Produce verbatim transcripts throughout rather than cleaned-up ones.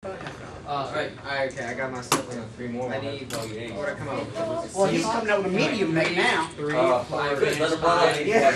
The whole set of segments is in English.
Uh, right. Alright, okay, I got my stuff on three more. I need. What I come out with? Well, he's coming out with a medium mech now. Three, Uh, five, good, let him run. Yeah.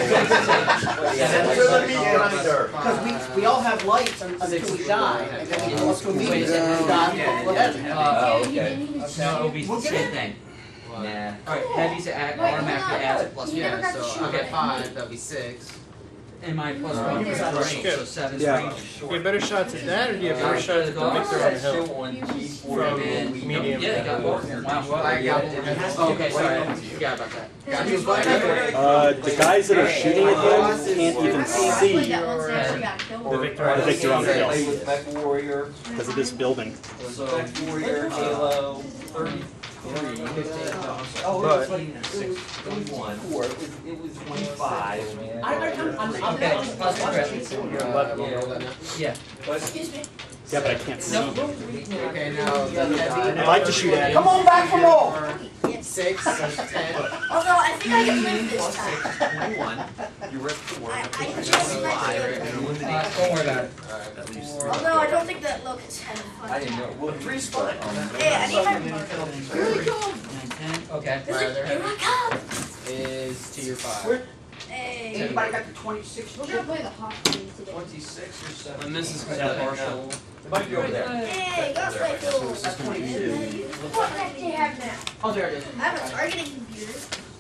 Yeah. Because we, we all have lights un- until we die, and then we go up to a medium and we die. Whatever. Oh, okay. No, it'll be the same thing. Nah. Alright, heavy's add, automatically adds plus one. Yeah, so I get five, that'll be six. And my plus Uh, one is yeah. range, so seven's Yeah. range. Do you have better shots at that, or do you have better shots at the Victor on the hill? From medium. Yeah, they got more. Wow. I got Oh, okay, sorry, I forgot about that. Got you, buddy. Uh, the guys that are shooting at him can't even see The Victor on the Victor on the hill Play with Mech Warrior. because of this building. So Mech Warrior, Halo, thirty-three. Oh, but twenty-one. It was, it was twenty-five. I, I, I'm, I'm, Okay, plus one rest. Yeah. Excuse me. Yeah, but I can't see. Okay, now the I'd like to shoot at him. Come on back from roll! six, that's ten. Although I think I can live this time. twenty-one. You ripped four. I, I just might be able to. Uh, don't worry about it. At least Although I don't think that look is having fun. I didn't know. Well, three spot. Hey, I need my marker. Here we go. nine, ten, okay. It's like, here I come. Is to your five. Hey. Anybody got the twenty-six? We're gonna play the hockey today. Twenty-six or seven. And this is partial. It might be over there. Hey, got my fill. That's twenty-two. What mech do you have now? Oh, there it is. I have a targeting computer.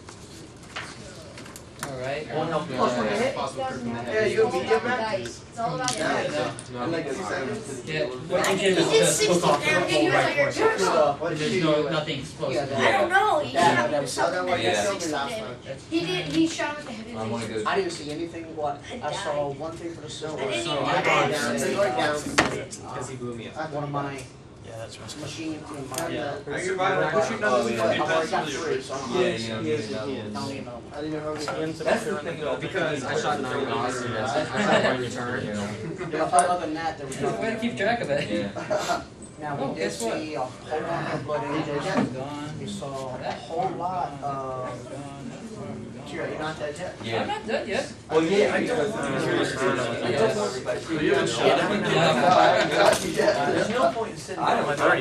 Alright. One health plus one to hit. Yeah, you It's all about the dice. It's all about the dice. Yeah. I What think you he did did was sixty just hook off the damage. whole He was like your right turn. force. There's no, nothing explosive. I don't know. He Yeah, shot that me was- something that Yeah. did sixty damage. He did. He shot with the heavy I want to laser. go. I didn't see anything. What? I saw one thing for the silver. I didn't So even I get got it. down. It's They going went down down. because he blew me up. One of my yeah, that's what's machine in my. Yeah. uh, I could buy that. Push it Oh, down. yeah. I've already got three, so I'm Yeah, not- you don't need another one. don't need another one. I didn't know how many. That's the thing though. Because I shot nine dogs and I shot one return. Yeah, other than that, there was There's a way to nothing. keep track of it. Yeah. Now, Oh, we did guess what? see a whole lot of blood angels. Gone. We saw a whole lot of. Kira, you're not dead yet? I'm Yeah. not done yet. Well, yeah, I told Yeah. you haven't shot him. There's no point in sitting. I don't know.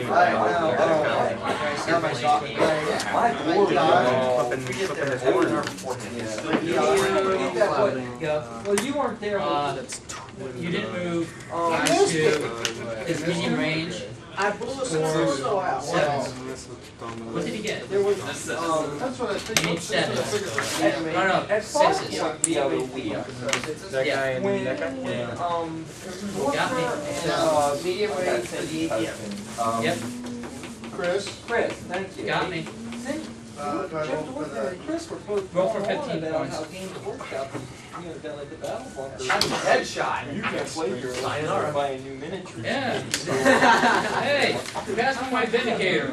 My board. Well, you weren't there. Uh, you didn't move Um, to his medium range. I blew a so out. Seven. What did he get? There was, um, That's what I think. You need seven. No, no, at first, sixes. the other week. that Yeah. guy When, and that guy? when, um, Got me. and, uh, medium range for the A T M. Um, Yep. Chris. Chris, thank you. Got me. Uh, do I roll for the? Chris, we're both Roll for going on fifteen about points. how games workshop is, you know, down like the battle bunker. Headshot. You can play your sayonara by a new miniature. Yeah. Hey, pass me my vindicator.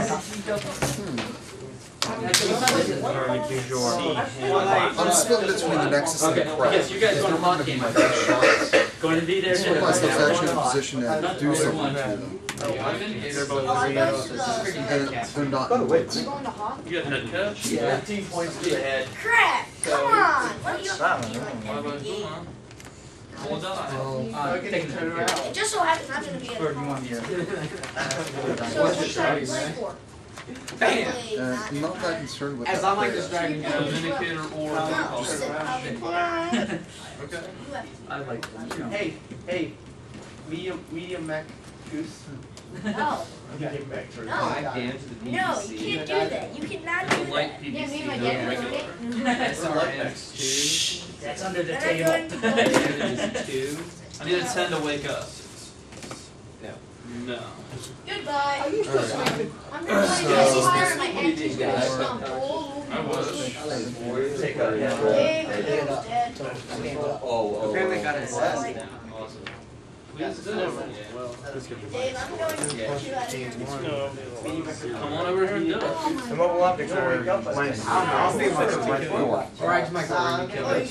Alright, do your. I'm split between the Nexus and the Okay, Crab. yes, you guys They're don't not want in game. my best shots. Going to be there. This one myself actually in a position to do something to them. They're both Oh, I three. go to the. And they're not in the woods. You going to hockey? You got head catch? Fifteen points to the head. Crap! Come on! What are you Seven. doing like that game? Roll die. Uh, take the turn around. It just so happens I'm gonna be at Or do you want me to? So what should I play for? Bam! Play Uh, not- I'm not that concerned with As that. I'm like player. distracting you. Vindicator or. No, just sit out and play. Okay. You have- I like, you know. Hey, hey, medium, medium mech goose. No, Okay. Back to No. Five damage to the P no, C. you can't do that. You cannot do that. Light P V C, Yeah, me and no my dad regular. S R X two. That's under the And I'm table. going to play. Damage is two. I need a ten to wake up. No. No. Goodbye. Are you still sleeping? I'm gonna play So- this part my Somebody did that. anti-space on all I was. Take a head. Dave, Stand Dave's up. dead. So, stand up. Oh, oh. Apparently got oh. it set. Awesome. We just did it. Dave, I'm going to Yeah. put you out of here. Come on over here and do it. Oh The my mobile optics are I don't know, I'll see if I can take it. Or I just might go where you kill it.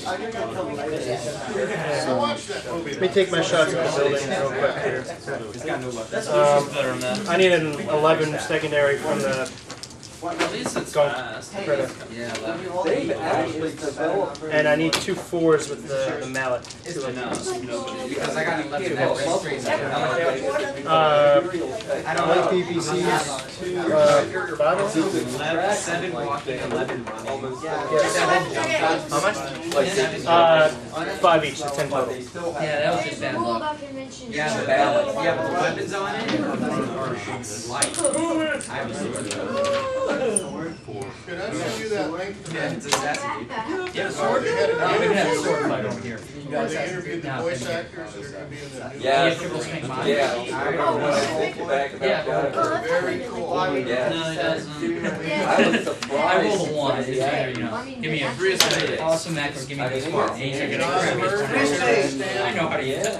So, Let me take my shots at the building real quick here. It's got no weapons. Um, I need an eleven secondary from the At least it's Go. fast. Critter. They've actually developed. And I need two fours with the, the mallet. It's because I got an eleven that was straight. Uh, I don't like P P Cs. uh, battle? Seven walking, eleven running. How much? Uh, five each, so ten total. Yeah, that was just bad Rule luck. about conventions. Yeah, the ballot. Yeah, but the weapons on it are light. I was Can I send you that link to Yeah, that? it's assassinate. Yeah, sword? we can have a sword fight over here. Where they interviewed the voice actors that are gonna be in the new. Yeah. Yeah, triple strength mod. Yeah. Yeah. Very cool. Yeah. No, it doesn't. I was surprised. I rolled a one. It's either, you know, give me a three of spades. Awesome macro, give me this one. And you're gonna grab me. I know how to use it.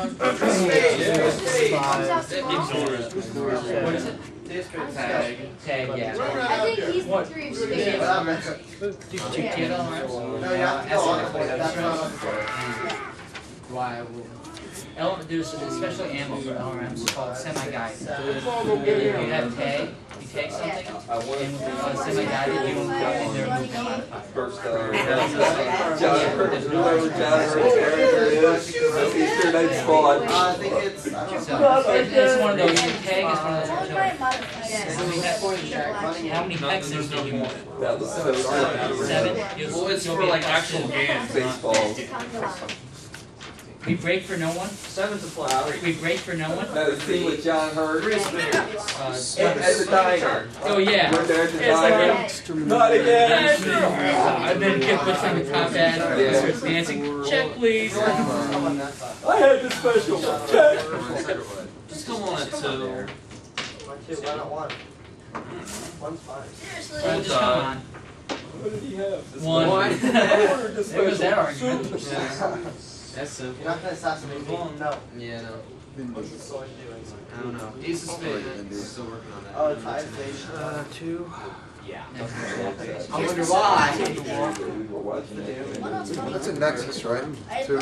What is it? Tag. Tag, yeah. I think he's the three of spades. Do you get all right? No, yeah, no, that's not. Why? L, there's a special ammo for L R Ms called semi-guided. You have tag, you take something, and with the semi-guided, you won't go in there and move the modifier. First, uh, John Hurt, whoever John Hurt's character is, Easter Night Spawn. I think it's. I don't So, know. it- it's one of those, your tag is one of What was those. my So, modifier? how many hexes did you move? That was so stupid. Seven? You'll- Well, it's you'll for be like at actual six. games, baseballs. We break for no one? Seven to five. We break for no one? No, the scene with John Hurt. Uh, At at the diner. oh yeah. We're there at the It's like diner. a- Not again. And then Kip puts on the top hat, Yeah. starts dancing. Check, please. I had the special check. Just come on at two. Why not one? One's fine. Oh, just come on. What did he have? This One. one. I ordered the There was that special argument. That's simple. You're not gonna assassinate me? No. Yeah, no. What's the sword doing? I don't know. Ace of spades. Still working on that. Oh, it's high station. Uh, two. Yeah. I wonder why. We were watching it. That's a Nexus, right? Two.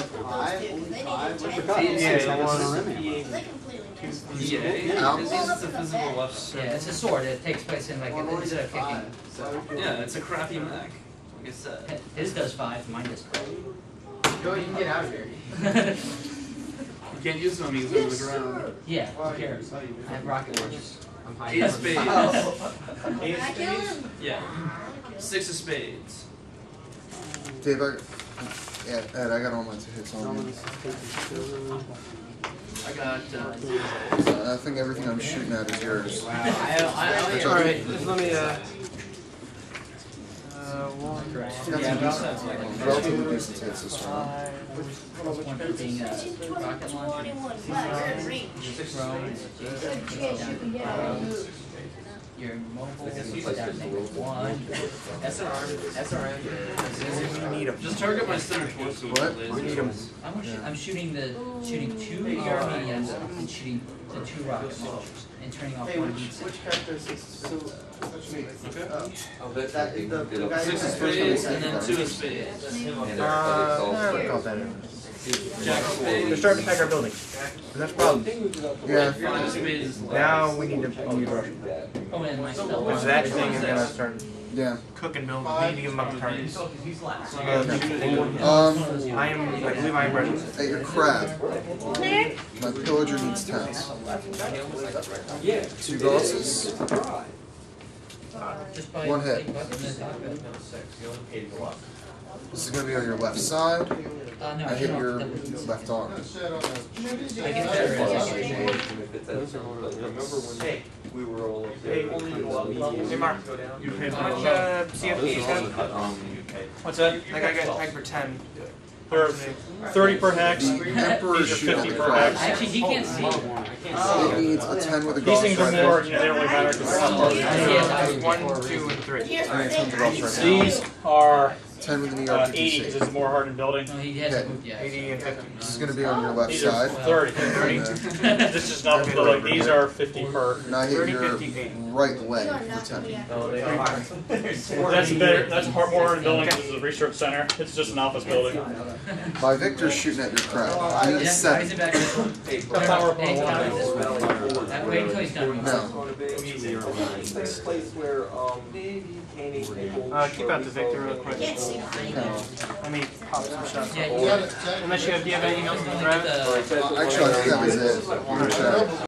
Yeah, one. They completely missed it. Yeah, Out. it's it's a physical weapon. Yeah, it's a sword. It takes place in like instead of kicking. Yeah, it's a crappy mech. Like I said. His does five. Mine does twelve. Go, you can get out of here. You can't use them because they're on the ground. Yeah, who cares? I have rocket launchers. I'm high. Eight of spades. Can I kill him? Yeah. Six of spades. Dave, I, yeah, Ed, I got all my hits on you. I got uh, Uh, I think everything I'm shooting at is yours. Wow. I, I, I, Alright, let me, uh. Uh, one. Got some decent, relatively decent hits this round. One for being a rocket launcher. twenty-one. Wow, you're in range. Throw and Good chance you can get it. your mobile is down negative one. S R M. S R M. We need them. just target my center torso with What? laser. We need them. I'm, sh I'm shooting the shooting two E R mediums and shooting the two rocket launchers and turning off Hey, one which, heat sink. which character is this? Okay. Oh, that is the, the guy. Six of spades and then two of spades. Uh, no, we call that in. Jack of They're spades. starting to attack our building. And that's a problem. Yeah. Five of spades is left. Now we need to, we need to rush. Oh, and my stealth. Which that thing is gonna start Yeah. cooking buildings. We need to give them up the targets. So I gotta shoot it. Um, I am, I believe I am ready. at your crab, my pillager needs tens. Yeah. Two bosses. Just by One hit. take button and talk about it. This is gonna be on your left side. Uh, no, I hit turn off your the- left arm. I get better as I get older. Remember when we were all up there? Hey, Mark. How much, uh, C F Ps have? What's that? I got, I got tagged for ten. They're thirty per hex. Emperor shooting at the crab. Actually, he can't see. It needs a ten with a These golf things are right more, there. you know, they don't really matter because they're not part of it. One, two, and three. Here's I the need tens with thing. golf right now. These are Ten with an uh, E eighty, because R P G C. this is more hardened building. No, he hasn't moved yet. eighty and fifty. This is gonna be on your left These are side. thirty, thirty. This is not, but like, these are fifty per. And I hit thirty, your fifty, eighty. right leg You are for not ten. yet. Oh, they are. That's better, that's hard, more hardened building, because it's a research center. It's just an office building. My Victor's shooting at your crab. He Yeah, needs he's seven. back. Power Hey, upon he's one. down this way. That- Wait until he's done. No. place where um canning people. Uh, keep out the Victor real quick. Can't see behind Let me pop some shots. Yeah, You you got it, Unless you have, do you have anything else to look grab? at the. Actually, I think that was it. One shot.